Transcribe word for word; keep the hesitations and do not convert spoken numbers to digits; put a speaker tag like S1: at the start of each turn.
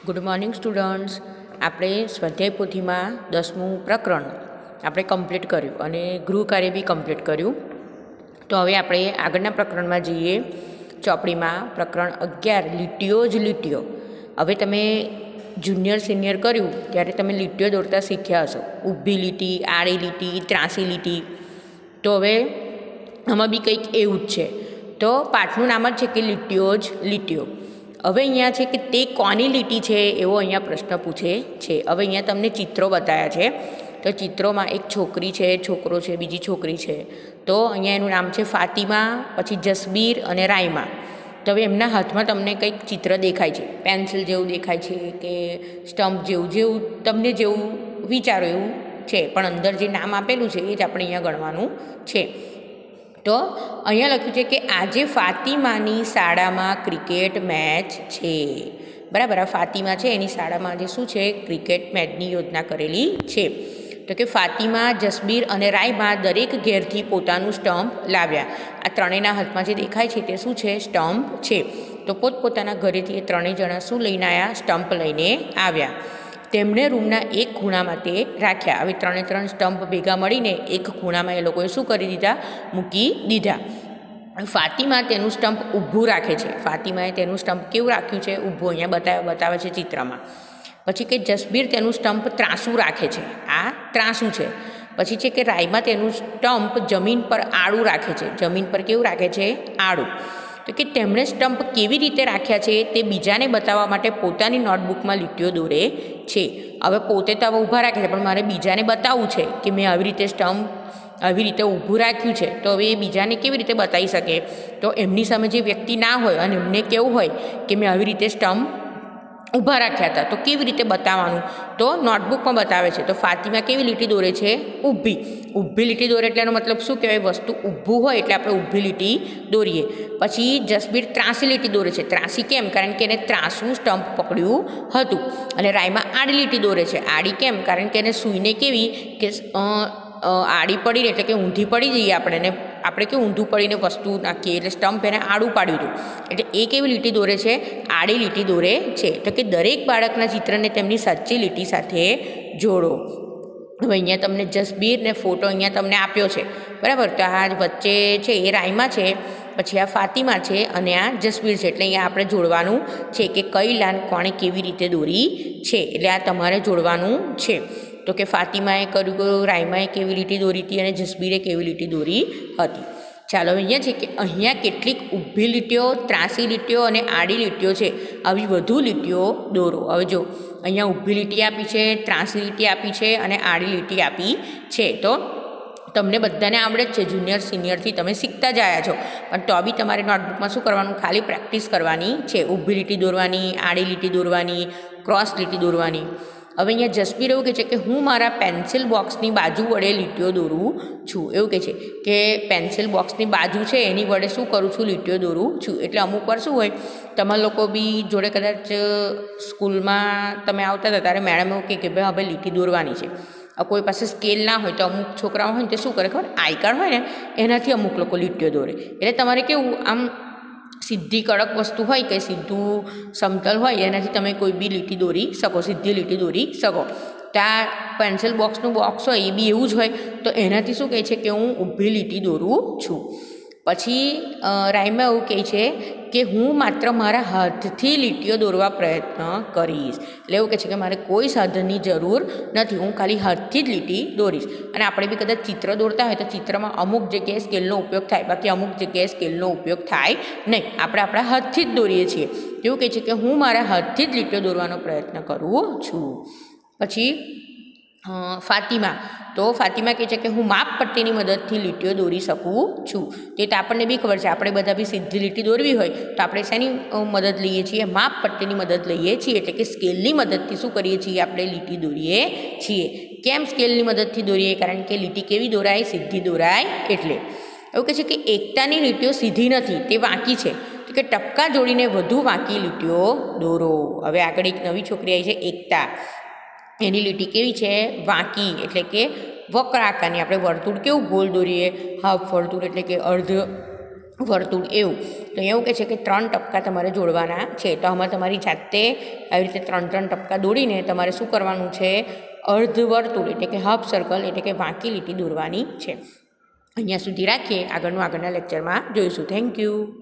S1: Good morning students. આપણે સ્વાધ્યાય પોથીમાં દસમું પ્રકરણ આપણે કમ્પ્લીટ કર્યું અને ગૃહ કાર્ય બી કમ્પ્લીટ કર્યું. તો હવે આપણે આગળના પ્રકરણમાં જઈએ. ચોપડીમાં પ્રકરણ અગિયાર લીટીઓ જ લીટીઓ. હવે તમે જુનિયર સિનિયર કર્યું ત્યારે તમે લીટીઓ દોરતા શીખ્યા હશો. ઊભી લીટી, આડી લીટી, ત્રાસી લીટી. તો હવે આમાં બી કંઈક એવું જ છે. તો પાઠનું નામ જ છે કે લીટીઓ જ લીટીઓ. હવે અહીંયા છે કે તે કોની લીટી છે એવો અહીંયા પ્રશ્ન પૂછે છે. હવે અહીંયા તમને ચિત્રો બતાવ્યા છે. તો ચિત્રોમાં એક છોકરી છે, છોકરો છે, બીજી છોકરી છે. તો અહીંયા એનું નામ છે ફાતિમા, પછી જસબીર અને રાયમા. તો હવે એમના હાથમાં તમને કંઈક ચિત્ર દેખાય છે, પેન્સિલ જેવું દેખાય છે કે સ્ટમ્પ જેવું, જેવું તમને જેવું વિચારો એવું છે. પણ અંદર જે નામ આપેલું છે એ જ આપણે અહીંયા ગણવાનું છે. તો અહીંયા લખ્યું છે કે આજે ફાતિમાની શાળામાં ક્રિકેટ મેચ છે. બરાબર, આ ફાતિમા છે એની શાળામાં આજે શું છે, ક્રિકેટ મેચની યોજના કરેલી છે. તો કે ફાતિમા, જસબીર અને રાયમા દરેક ઘેરથી પોતાનું સ્ટમ્પ લાવ્યા. આ ત્રણેયના હાથમાં જે દેખાય છે તે શું છે, સ્ટમ્પ છે. તો પોતપોતાના ઘરેથી એ ત્રણેય જણા શું લઈને આવ્યા, સ્ટમ્પ લઈને આવ્યા. તેમણે રૂમના એક ખૂણામાં તે રાખ્યા. હવે ત્રણે ત્રણ સ્ટમ્પ ભેગા મળીને એક ખૂણામાં એ લોકોએ શું કરી દીધા, મૂકી દીધા. ફાતિમા તેનું સ્ટમ્પ ઊભું રાખે છે. ફાતિમાએ તેનું સ્ટમ્પ કેવું રાખ્યું છે, ઊભું. અહીંયા બતાવે બતાવે છે ચિત્રમાં. પછી કે જસબીર તેનું સ્ટમ્પ ત્રાસું રાખે છે. આ ત્રાસું છે. પછી છે કે રાયમા તેનું સ્ટમ્પ જમીન પર આડું રાખે છે. જમીન પર કેવું રાખે છે, આડું. તો કે તેમણે સ્ટમ્પ કેવી રીતે રાખ્યા છે તે બીજાને બતાવવા માટે પોતાની નોટબુકમાં લીટીઓ દોરે છે. હવે પોતે તો હવે ઊભા રાખે છે, પણ મારે બીજાને બતાવવું છે કે મેં આવી રીતે સ્ટમ્પ આવી રીતે ઊભું રાખ્યું છે. તો હવે એ બીજાને કેવી રીતે બતાવી શકે? તો એમની સામે જે વ્યક્તિ ના હોય અને એમને કેવું હોય કે મેં આવી રીતે સ્ટમ્પ ઊભા રાખ્યા હતા, તો કેવી રીતે બતાવવાનું? તો નોટબુકમાં બતાવે છે. તો ફાતિમા કેવી લીટી દોરે છે, ઊભી. ઊભી લીટી દોરે એટલે એનો મતલબ શું કહેવાય, વસ્તુ ઊભું હોય એટલે આપણે ઊભી લીટી દોરીએ. પછી જસબીર ત્રાસી લીટી દોરે છે. ત્રાસી કેમ? કારણ કે એને ત્રાસું સ્ટમ્પ પકડ્યું હતું. અને રાયમાં આડી લીટી દોરે છે. આડી કેમ? કારણ કે એને સૂઈને કેવી કે આડી પડીને એટલે કે ઊંધી પડી જઈએ આપણે, ને આપણે કે ઊંધું પડીને વસ્તુ નાખીએ એટલે સ્ટમ્પ એને આડું પાડ્યું હતું. એટલે એ કેવી લીટી દોરે છે, આડી લીટી દોરે છે. તો કે દરેક બાળકના ચિત્રને તેમની સાચી લીટી સાથે જોડો. હવે અહીંયા તમને જસબીર ને ફોટો અહીંયા તમને આપ્યો છે. બરાબર, તો આ વચ્ચે છે એ રાયમા છે, પછી આ ફાતિમા છે અને આ જસબીર છે. એટલે અહીંયા આપણે જોડવાનું છે કે કઈ લાઈન કોણે કેવી રીતે દોરી છે. એટલે આ તમારે જોડવાનું છે. તો કે ફાતિમાએ કર્યું, રાયમાએ કેવી લીટી દોરી હતી અને જસબીરે કેવી લીટી દોરી હતી. ચાલો અહીંયા છે કે અહીંયા કેટલીક ઊભી લીટીઓ, ત્રાસી લીટીઓ અને આડી લીટીઓ છે. આવી વધુ લીટીઓ દોરો. હવે જો અહીંયા ઊભી લીટી આપી છે, ત્રાસી લીટી આપી છે અને આડી લીટી આપી છે. તો તમને બધાને આવડે જ છે, જુનિયર સિનિયરથી તમે શીખતા જ આવ્યા છો. પણ તો બી તમારે નોટબુકમાં શું કરવાનું, ખાલી પ્રેક્ટિસ કરવાની છે. ઊભી લીટી દોરવાની, આડી લીટી દોરવાની, ક્રોસ લીટી દોરવાની. હવે અહીંયા જસબીર એવું કહે છે કે હું મારા પેન્સિલ બોક્સની બાજુ વડે લીટીઓ દોરું છું. એવું કહે છે કે પેન્સિલ બોક્સની બાજુ છે એની વડે શું કરું છું, લીટીઓ દોરું છું. એટલે અમુક વાર શું હોય, તમારા લોકો બી જોડે કદાચ સ્કૂલમાં તમે આવતા હતા ત્યારે મેડમ એવું કહે કે ભાઈ હવે લીટી દોરવાની છે. કોઈ પાસે સ્કેલ ના હોય તો અમુક છોકરાઓ હોય ને તે શું કરે ખબર, આઈ કાર્ડ હોય ને એનાથી અમુક લોકો લીટીઓ દોરે. એટલે તમારે કેવું, આમ સીધી કડક વસ્તુ હોય કે સીધું સમતલ હોય એનાથી તમે કોઈ બી લીટી દોરી શકો, સીધી લીટી દોરી શકો. તો આ પેન્સિલ બોક્સનું બોક્સ હોય એ બી એવું જ હોય. તો એનાથી શું કહે છે કે હું ઊભી લીટી દોરું છું. પછી રાયમા એવું કહે છે કે હું માત્ર મારા હાથથી લીટીઓ દોરવા પ્રયત્ન કરીશ. એટલે એવું કહે છે કે મારે કોઈ સાધનની જરૂર નથી, હું ખાલી હાથથી જ લીટી દોરીશ. અને આપણે બી કદાચ ચિત્ર દોરતા હોય તો ચિત્રમાં અમુક જગ્યાએ સ્કેલનો ઉપયોગ થાય, બાકી અમુક જગ્યાએ સ્કેલનો ઉપયોગ થાય નહીં. આપણે આપણા હાથથી જ દોરીએ છીએ. એવું કહે છે કે હું મારા હાથથી જ લીટીઓ દોરવાનો પ્રયત્ન કરું છું. પછી ફાતિમા તો ફાતિમા કહે છે કે હું માપ પટ્ટીની મદદથી લીટીઓ દોરી શકું છું. તે તો આપણને બી ખબર છે, આપણે બધા બી સીધી લીટી દોરવી હોય તો આપણે શેની મદદ લઈએ છીએ, માપ પટ્ટીની મદદ લઈએ છીએ. એટલે કે સ્કેલની મદદથી શું કરીએ છીએ, આપણે લીટી દોરીએ છીએ. કેમ સ્કેલની મદદથી દોરીએ? કારણ કે લીટી કેવી દોરાય, સીધી દોરાય. એટલે એવું કહે છે કે એકતાની લીટીઓ સીધી નથી, તે વાંકી છે. તો કે ટપકા જોડીને વધુ વાંકી લીટીઓ દોરો. હવે આગળ એક નવી છોકરી આવી છે, એકતા. એની લીટી કેવી છે, વાંકી. એટલે કે વક્ર આકારની. આપણે વર્તુળ કેવું ગોળ દોરીએ, હાફ વર્તુળ એટલે કે અર્ધ વર્તુળ એવું. તો એવું કહે છે કે ત્રણ ટપકા તમારે જોડવાના છે. તો આમાં તમારી જાતે આવી રીતે ત્રણ ત્રણ ટપકા દોડીને તમારે શું કરવાનું છે, અર્ધ વર્તુળ એટલે કે હાફ સર્કલ એટલે કે વાંકી લીટી દોરવાની છે. અહીંયા સુધી રાખીએ, આગળનું આગળના લેક્ચરમાં જોઈશું. Thank you.